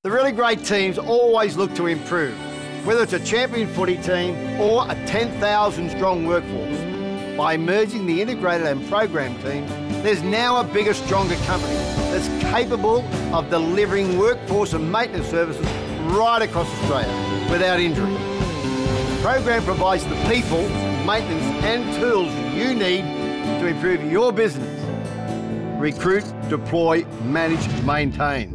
The really great teams always look to improve, whether it's a champion footy team or a 10,000 strong workforce. By merging the integrated and program teams, there's now a bigger, stronger company that's capable of delivering workforce and maintenance services right across Australia without injury. The program provides the people, maintenance and tools you need to improve your business. Recruit, deploy, manage, maintain.